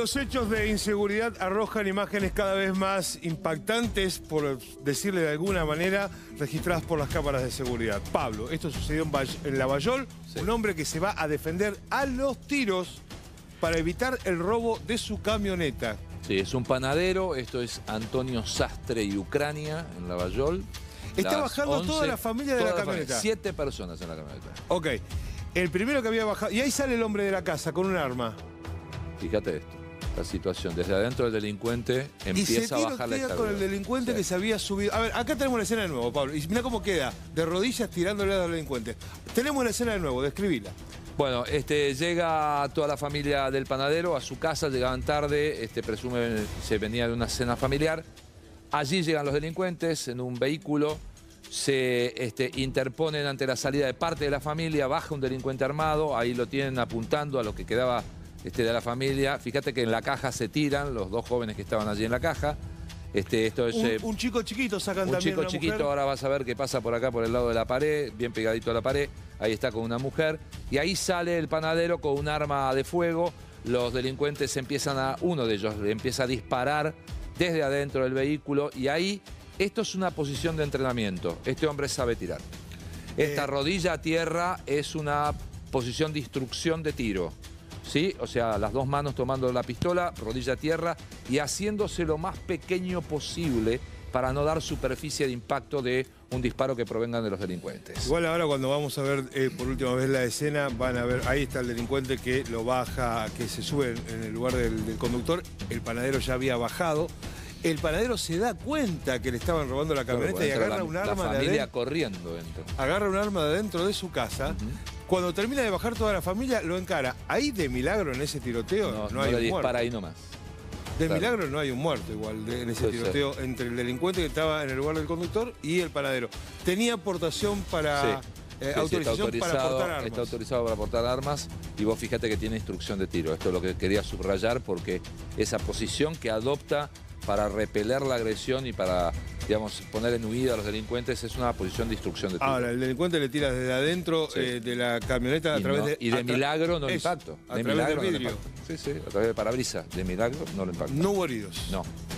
Los hechos de inseguridad arrojan imágenes cada vez más impactantes, por decirle de alguna manera, registradas por las cámaras de seguridad. Pablo, esto sucedió en Lavallol, sí. Un hombre que se va a defender a los tiros para evitar el robo de su camioneta. Sí, es un panadero, esto es Antonio Sastre y Ucrania, en Lavallol. Está bajando 11, toda la familia de la camioneta. 7 personas en la camioneta. Ok, el primero que había bajado, y ahí sale el hombre de la casa con un arma. Fíjate esto, la situación. Desde adentro del delincuente empieza a bajar la escalera. Con el delincuente que se había subido. A ver, acá tenemos la escena de nuevo, Pablo. Y mirá cómo queda, de rodillas tirándole al delincuente. Tenemos la escena de nuevo, describila. Bueno, llega toda la familia del panadero a su casa, llegaban tarde, presume se venía de una cena familiar. Allí llegan los delincuentes en un vehículo, se interponen ante la salida de parte de la familia, baja un delincuente armado, ahí lo tienen apuntando a lo que quedaba de la familia. Fíjate que en la caja se tiran los dos jóvenes que estaban allí en la caja. Esto es, un chico chiquito sacan también. Un chico chiquito, mujer. Ahora vas a ver qué pasa por acá, por el lado de la pared, bien pegadito a la pared. Ahí está con una mujer. Y ahí sale el panadero con un arma de fuego. Los delincuentes uno de ellos le empieza a disparar desde adentro del vehículo. Y ahí, esto es una posición de entrenamiento. Este hombre sabe tirar. Esta rodilla a tierra es una posición de instrucción de tiro. ¿Sí? O sea, las dos manos tomando la pistola, rodilla a tierra y haciéndose lo más pequeño posible para no dar superficie de impacto de un disparo que provengan de los delincuentes. Igual ahora cuando vamos a ver por última vez la escena, van a ver, ahí está el delincuente que lo baja, que se sube en el lugar del conductor. El panadero ya había bajado. El panadero se da cuenta que le estaban robando la camioneta y agarra un arma de adentro. La familia corriendo dentro. Agarra un arma de adentro de su casa. Cuando termina de bajar toda la familia, lo encara. Ahí de milagro en ese tiroteo no hay un muerto. Dispara ahí nomás. De milagro no hay un muerto igual en ese tiroteo entre el delincuente que estaba en el lugar del conductor y el panadero. Tenía aportación para... autorización para portar armas. Está autorizado para portar armas y vos fíjate que tiene instrucción de tiro. Esto es lo que quería subrayar porque esa posición que adopta para repeler la agresión y para, digamos, poner en huida a los delincuentes es una posición de instrucción de tiro. Ahora, el delincuente le tira desde adentro de la camioneta a través de... Y de milagro no lo impacto. A través del vidrio. Sí, a través del parabrisas. De milagro no lo impacto. No hubo heridos. No.